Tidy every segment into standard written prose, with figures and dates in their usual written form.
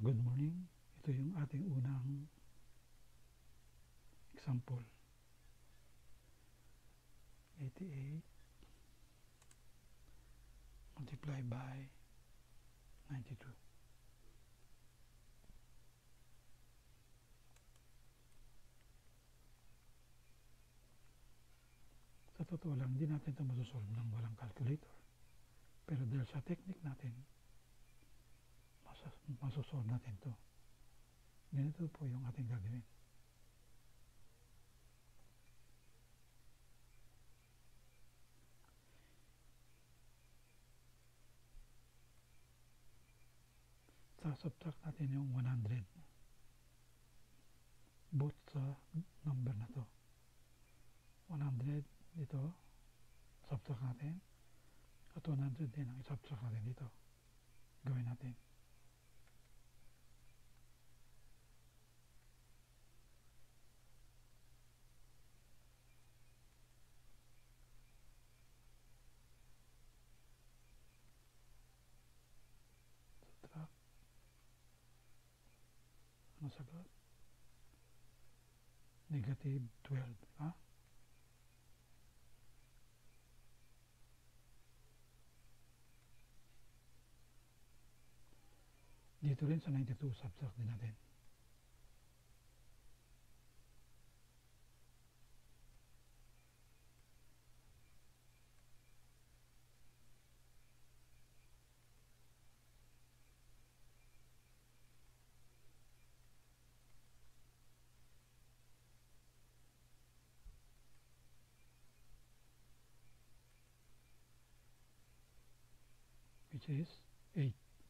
Good morning. Ito yung ating unang example. 88 multiplied by 92. Sa totoo lang, hindi natin ito masosolve ng walang calculator. Pero dahil sa technique natin, masosolve natin ito. Ganito po yung ating gagawin. Subtract natin yung 100 both sa number na to. 100 dito, subtract natin, at 100 din ang subtract natin dito. Gawin natin. Subtract. Ano sagot? Negative 12. Ha? Dito rin sa 92, subtract din natin. Which is 8.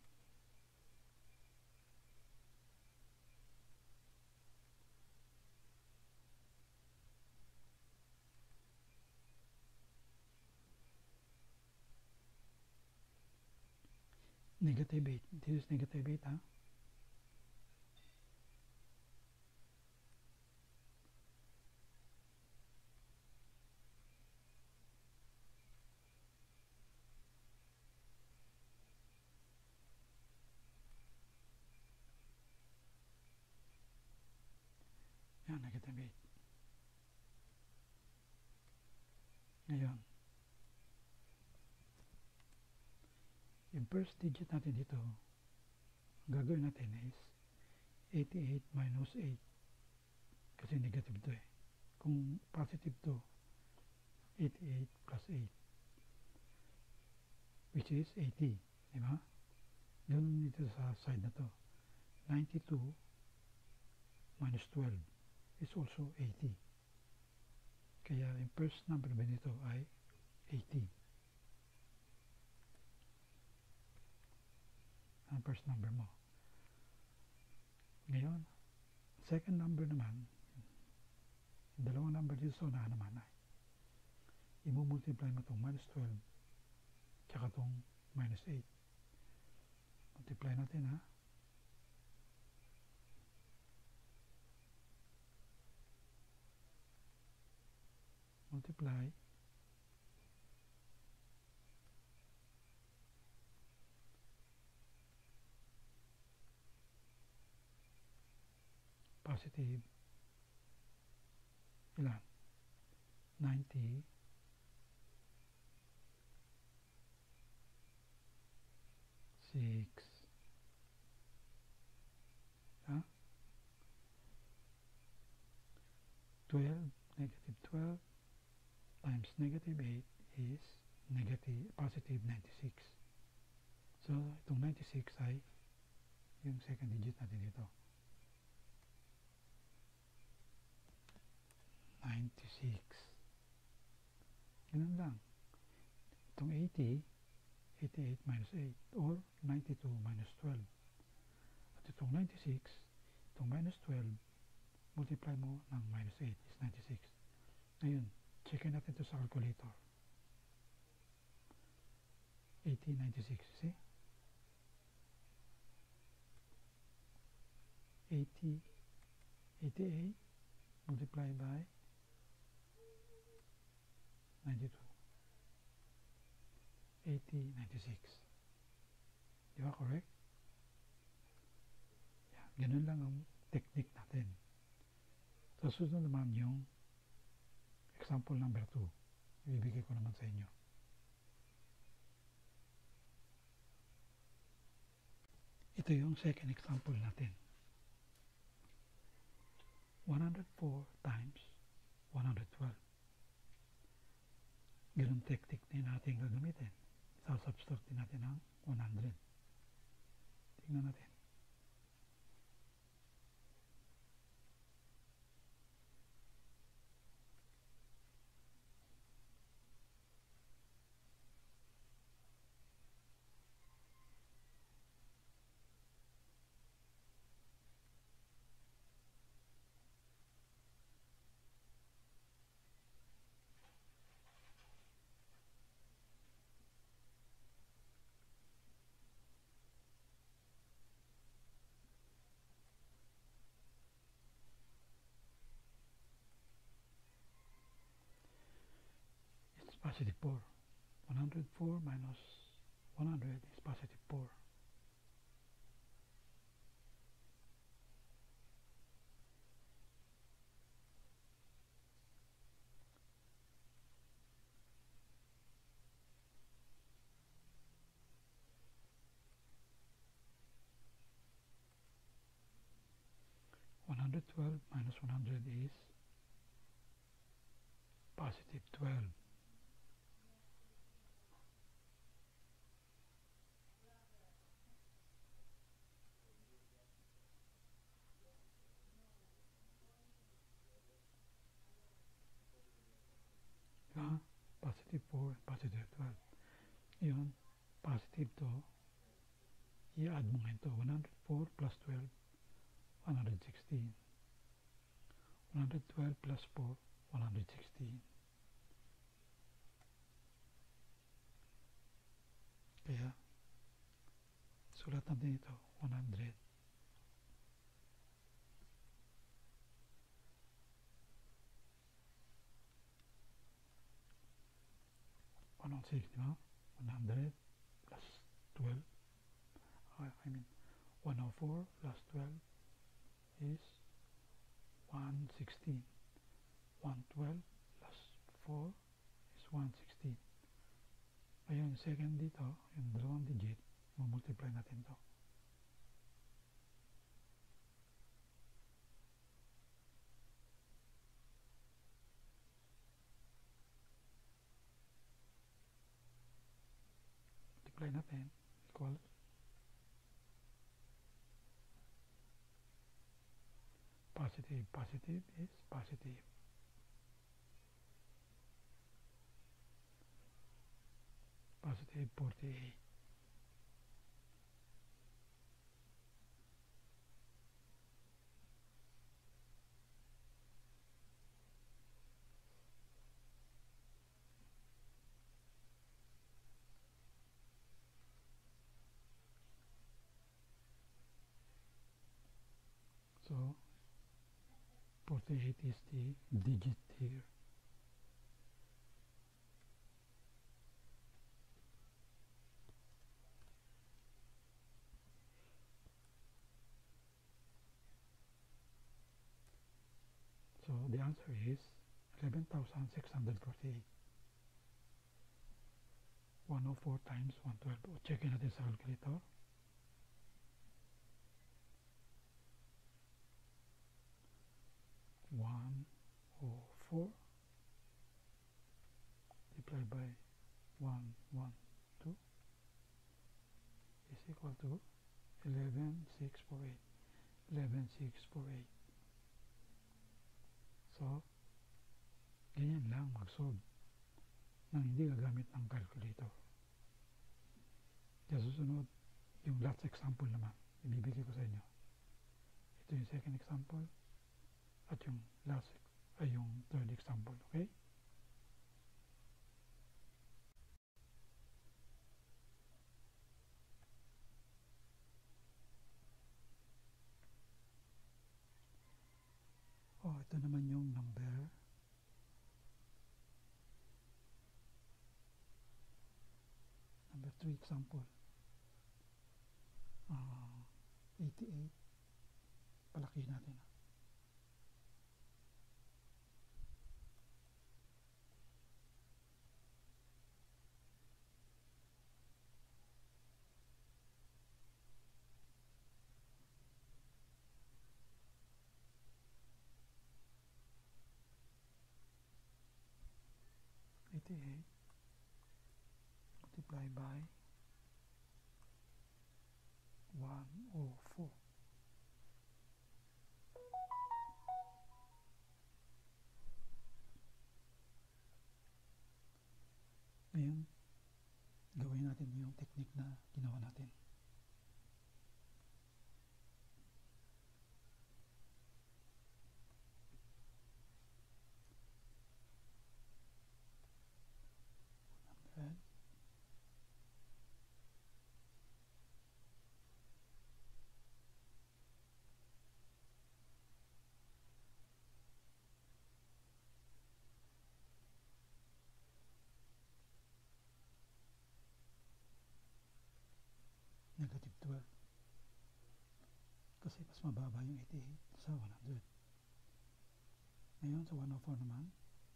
Negative 8. This is negative 8, ha? Yan, negative 8. Ngayon, yung first digit natin dito, gagawin natin is 88 minus 8. Kasi negative to eh. Kung positive to, 88 plus 8. Which is 80. Diba? Ganun dito sa side na to. 92 minus 12 is also 80. Kaya yung first number ba nito ay 80. Ang first number mo. Ngayon, second number naman, yung dalawang number dito sa unahan naman ay i-multiply mo itong minus 12 tsaka itong minus 8. Multiply natin, ha? Multiply. Positive. Ilan? 90. 6. Ha? 12, negative 12 times negative 8 is positive 96. So, itong 96 ay yung second digit natin dito. 96. Ganun lang. Itong 80, 88 minus 8 or 92 minus 12. At itong 96, itong minus 12, multiply mo ng minus 8 is 96. Ngayon, checkin natin ito sa calculator. 80, 96, see? 80, 88 multiplied by 92. 80, 96. Di ba correct? Ganun lang ang technique natin. Sa susunod naman yung example number 2. Ibibigay ko naman sa inyo. Ito yung second example natin. 104 times 112. Ganun technique din natin gagamitin. Sasubtract din natin ang 100. Tingnan natin. It's positive 4. 104 minus 100 is positive 4. 112 minus 100 is positive 12. Diba? Positive 4, positive 12. Yun, positive to, i-add mo ngayon to. 104 plus 12, 116. 112 plus 4, 116. Kaya, sulat natin ito, 100. 106, di ba? 100 plus 12. I mean, 104 plus 12 is 116. 112 plus 4 is 116. Ngayon, second dito, yung dalawang digit, multiply natin to. Multiply natin, equals positive, positive is positive. Positive 48. So, 48 is the digit here. So the answer is 11,648. 104 times 112. Check natin sa calculator. 104 multiplied by 112 is equal to 11,648. 11,648. So, ganyan lang mag-solve nang hindi gagamit ng calculator. Sa susunod, yung last example naman, ibibigay ko sa inyo. Ito yung second example at yung last ay yung third example, okay? Oh, ito naman yung number 3 example. 88 Palaki natin. $88 multiplied by 104. Ngayon, gawin natin yung technique na ginawa natin. Negative 12 kasi mas mababa yung 88 sa 100. Ngayon sa 104 naman,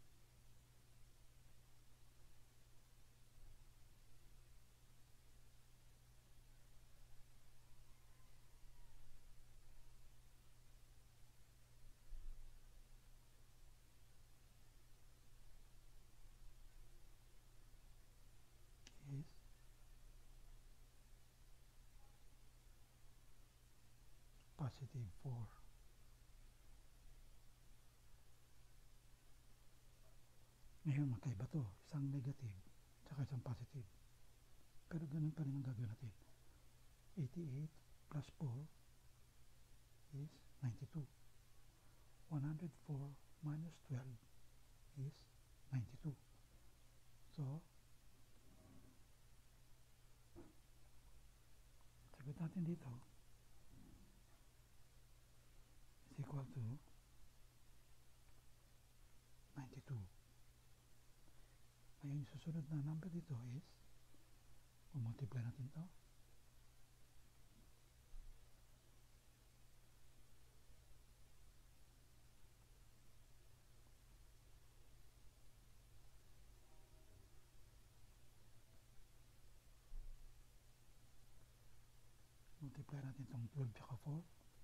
is positive 4. Ngayon magkaiba to, isang negative tsaka isang positive, pero ganun pa rin ang gagawin natin. 88 plus 4 is 92. 104 minus 12 is 92. So sagot natin dito is equal to 92. Ngayon yung susunod na number dito is multiply natin to. Multiply natin itong 12 tsaka 4.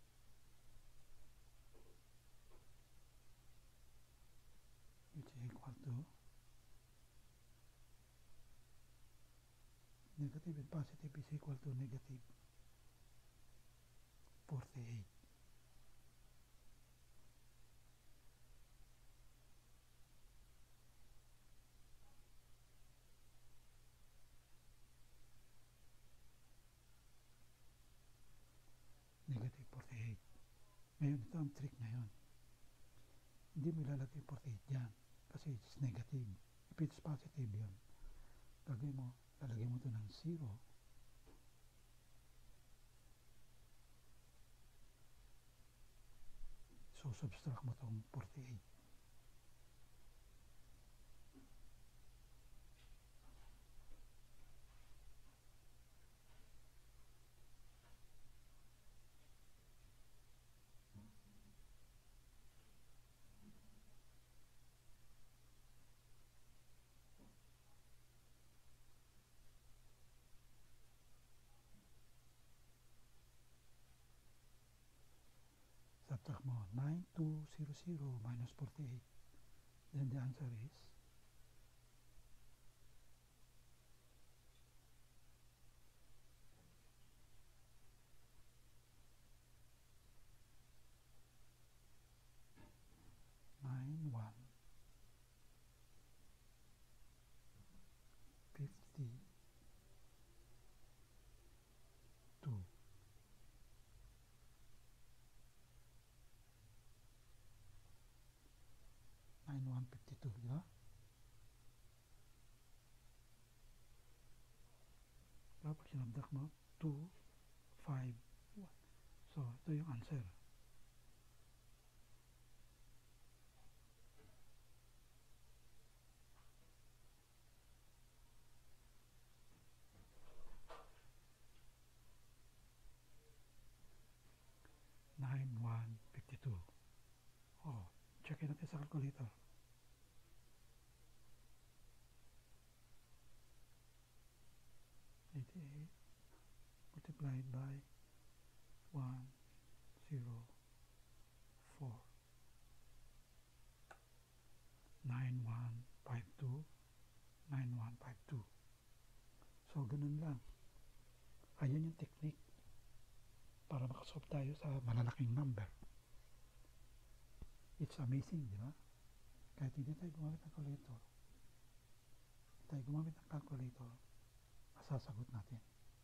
Which is equal to negative and positive is equal to negative 48. Negative 48. Ngayon, ito ang trick ngayon. Hindi mo ilalagay 48 dyan kasi it's negative. If it's positive yun, gagawin mo, lalagay mo ito ng 0. So, subtract mo itong 48. Subtract mo 9200 minus 48. Then the answer is 9152. Di ba? Tapos sinabdak mo 2, 5, 1. So, ito yung answer. Nine, 1, sa calculator. $88 multiplied by 104 9152 9152. So ganun lang. Ayan yung technique para makasolve tayo sa malalaking number. It's amazing, di ba? Kahit hindi tayo gumamit ng calculator, masasagot natin.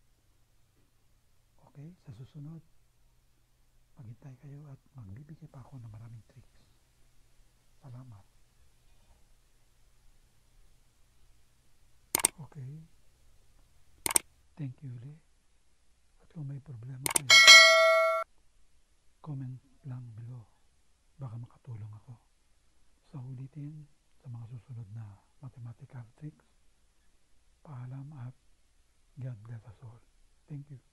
Okay? Sa susunod, maghintay kayo at magbibigay pa ako ng maraming tricks. Salamat. Okay? Thank you ulit. At kung may problema kayo, comment lang below. Baka makatulong ako. Sa ulitin, sa mga susunod na mathematical tricks, paalam at God bless us all. Thank you.